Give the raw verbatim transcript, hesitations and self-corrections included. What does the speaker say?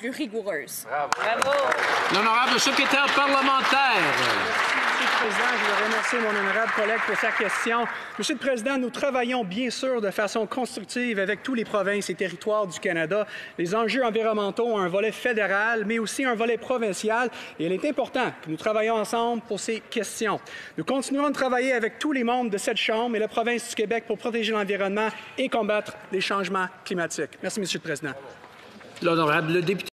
plus rigoureuse. Bravo. Bravo. L'honorable secrétaire parlementaire. Monsieur le Président, je veux remercier mon honorable collègue pour sa question. Monsieur le Président, nous travaillons bien sûr de façon constructive avec tous les provinces et territoires du Canada. Les enjeux environnementaux ont un volet fédéral, mais aussi un volet provincial, et il est important que nous travaillions ensemble pour ces questions. Nous continuerons de travailler avec tous les membres de cette Chambre et la province du Québec pour protéger l'environnement et combattre les changements climatiques. Merci, Monsieur le Président. L'honorable député.